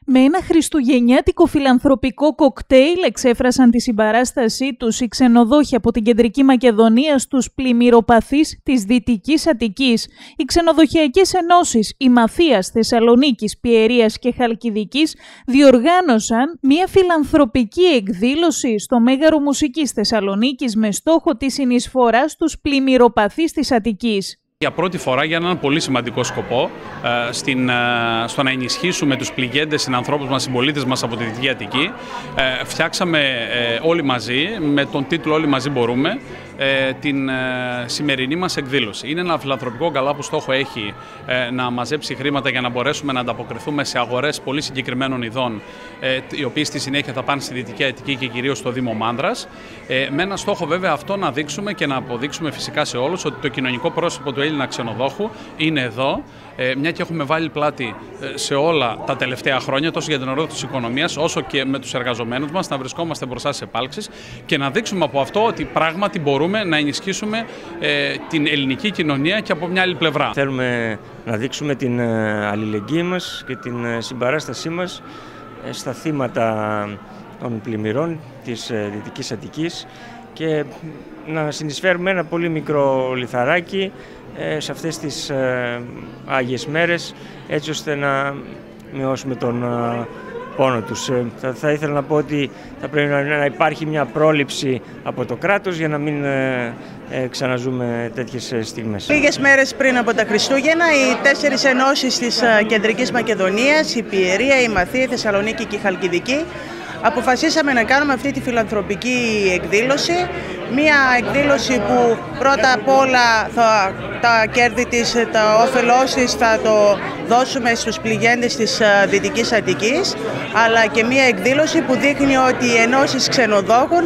Με ένα χριστουγεννιάτικο φιλανθρωπικό κοκτέιλ εξέφρασαν τη συμπαράστασή τους οι ξενοδόχοι από την Κεντρική Μακεδονία στους πλημμυροπαθείς της Δυτικής Αττικής. Οι ξενοδοχειακές ενώσεις η Μαθίας, Θεσσαλονίκης, Πιερίας και Χαλκιδικής διοργάνωσαν μια φιλανθρωπική εκδήλωση στο Μέγαρο Μουσικής Θεσσαλονίκης με στόχο τη συνεισφορά στους πλημμυροπαθείς της Αττικής. Για πρώτη φορά, για έναν πολύ σημαντικό σκοπό, στο να ενισχύσουμε τους πληγέντες συνανθρώπους μας, συμπολίτες μας από τη Δυτική Αττική, φτιάξαμε όλοι μαζί, με τον τίτλο «Όλοι μαζί μπορούμε», την σημερινή μας εκδήλωση. Είναι ένα φιλανθρωπικό γκαλά που στόχο έχει να μαζέψει χρήματα για να μπορέσουμε να ανταποκριθούμε σε αγορές πολύ συγκεκριμένων ειδών, οι οποίες στη συνέχεια θα πάνε στη Δυτική Αττική και κυρίως στο Δήμο Μάνδρας. Με ένα στόχο βέβαια αυτό να δείξουμε και να αποδείξουμε φυσικά σε όλους ότι το κοινωνικό πρόσωπο του Έλληνα ξενοδόχου είναι εδώ, μια και έχουμε βάλει πλάτη σε όλα τα τελευταία χρόνια, τόσο για την ορθότητα της οικονομίας, όσο και με τους εργαζομένους μας, να βρισκόμαστε μπροστά σε επάλξεις και να δείξουμε από αυτό ότι πράγματι μπορούμε να ενισχύσουμε την ελληνική κοινωνία και από μια άλλη πλευρά. Θέλουμε να δείξουμε την αλληλεγγύη μας και την συμπαράστασή μας στα θύματα των πλημμυρών της Δυτικής Αττικής και να συνεισφέρουμε ένα πολύ μικρό λιθαράκι σε αυτές τις Άγιες μέρες, έτσι ώστε να μειώσουμε τον πόνο τους. Θα ήθελα να πω ότι θα πρέπει να υπάρχει μια πρόληψη από το κράτος για να μην ξαναζούμε τέτοιες στιγμές. Λίγες μέρες πριν από τα Χριστούγεννα, οι 4 ενώσεις της Κεντρικής Μακεδονίας, η Πιερία, η Μαθία, η Θεσσαλονίκη και η Χαλκιδική, αποφασίσαμε να κάνουμε αυτή τη φιλανθρωπική εκδήλωση. Μία εκδήλωση που πρώτα απ' όλα τα κέρδη της, τα όφελός της θα το δώσουμε στους πληγέντες της Δυτικής Αττικής, αλλά και μία εκδήλωση που δείχνει ότι οι ενώσεις ξενοδόχων,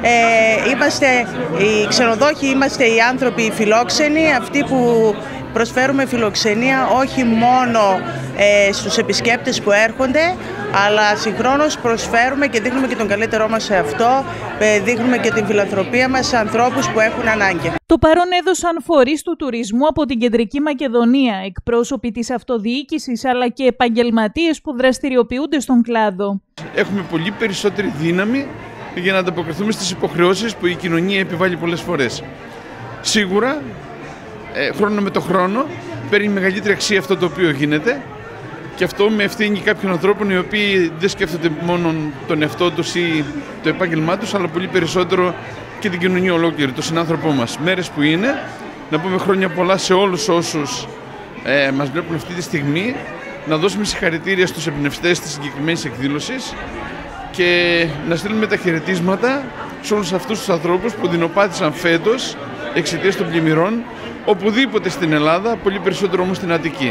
οι ξενοδόχοι είμαστε οι άνθρωποι φιλόξενοι, αυτοί που προσφέρουμε φιλοξενία όχι μόνο στους επισκέπτες που έρχονται, αλλά συγχρόνως προσφέρουμε και δείχνουμε και τον καλύτερό μας σε αυτό, δείχνουμε και την φιλανθρωπία μας σε ανθρώπους που έχουν ανάγκη. Το παρόν έδωσαν φορείς του τουρισμού από την Κεντρική Μακεδονία, εκπρόσωποι της αυτοδιοίκησης αλλά και επαγγελματίες που δραστηριοποιούνται στον κλάδο. Έχουμε πολύ περισσότερη δύναμη για να ανταποκριθούμε στις υποχρεώσεις που η κοινωνία επιβάλλει πολλές φορές. Σίγουρα, χρόνο με το χρόνο, παίρνει μεγαλύτερη αξία αυτό το οποίο γίνεται. Και αυτό με ευθύνη κάποιων ανθρώπων οι οποίοι δεν σκέφτονται μόνο τον εαυτό τους ή το επάγγελμά τους, αλλά πολύ περισσότερο και την κοινωνία ολόκληρη, τον συνάνθρωπό μας. Μέρες που είναι, να πούμε χρόνια πολλά σε όλους όσους μας βλέπουν αυτή τη στιγμή, να δώσουμε συγχαρητήρια στους εμπνευστές της συγκεκριμένης εκδήλωσης και να στείλουμε τα χαιρετίσματα σε όλους αυτούς τους ανθρώπους που δεινοπάθησαν φέτος εξαιτίας των πλημμυρών, οπουδήποτε στην Ελλάδα, πολύ περισσότερο όμως στην Αττική.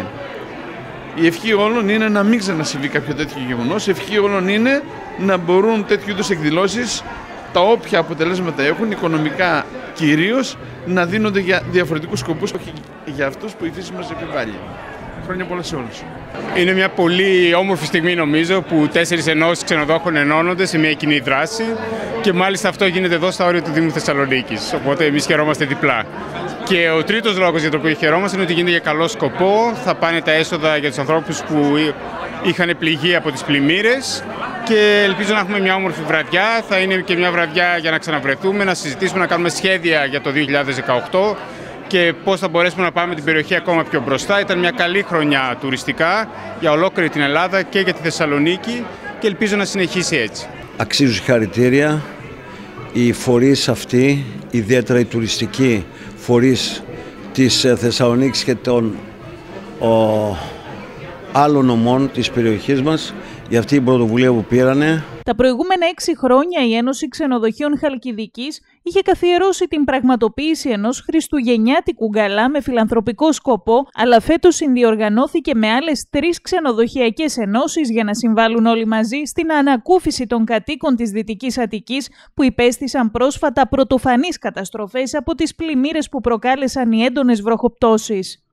Η ευχή όλων είναι να μην ξανασυμβεί κάποιο τέτοιο γεγονός. Η ευχή όλων είναι να μπορούν τέτοιου είδους εκδηλώσεις, τα όποια αποτελέσματα έχουν, οικονομικά κυρίως, να δίνονται για διαφορετικούς σκοπούς, όχι για αυτούς που η φύση μας επιβάλλει. Χρόνια πολλά σε όλους. Είναι μια πολύ όμορφη στιγμή νομίζω που 4 ενώσεις ξενοδόχων ενώνονται σε μια κοινή δράση και μάλιστα αυτό γίνεται εδώ στα όρια του Δήμου Θεσσαλονίκης. Οπότε εμείς χαιρόμαστε διπλά. Και ο τρίτος λόγος για τον οποίο χαιρόμαστε είναι ότι γίνεται για καλό σκοπό. Θα πάνε τα έσοδα για τους ανθρώπους που είχαν πληγεί από τις πλημμύρες και ελπίζω να έχουμε μια όμορφη βραδιά. Θα είναι και μια βραδιά για να ξαναβρεθούμε, να συζητήσουμε, να κάνουμε σχέδια για το 2018 και πώς θα μπορέσουμε να πάμε την περιοχή ακόμα πιο μπροστά. Ήταν μια καλή χρονιά τουριστικά για ολόκληρη την Ελλάδα και για τη Θεσσαλονίκη και ελπίζω να συνεχίσει έτσι. Αξίζουν συγχαρητήρια οι φορείς αυτοί, ιδιαίτερα οι τουριστικοί φορείς της Θεσσαλονίκης και των άλλων νομών της περιοχής μας για αυτή την πρωτοβουλία που πήρανε. Τα προηγούμενα 6 χρόνια η Ένωση Ξενοδοχείων Χαλκιδικής είχε καθιερώσει την πραγματοποίηση ενός χριστουγεννιάτικου γκαλά με φιλανθρωπικό σκοπό, αλλά φέτος συνδιοργανώθηκε με άλλες 3 ξενοδοχειακές ενώσεις για να συμβάλλουν όλοι μαζί στην ανακούφιση των κατοίκων της Δυτικής Αττικής που υπέστησαν πρόσφατα πρωτοφανείς καταστροφές από τις πλημμύρες που προκάλεσαν οι έντονες βροχοπτώσεις.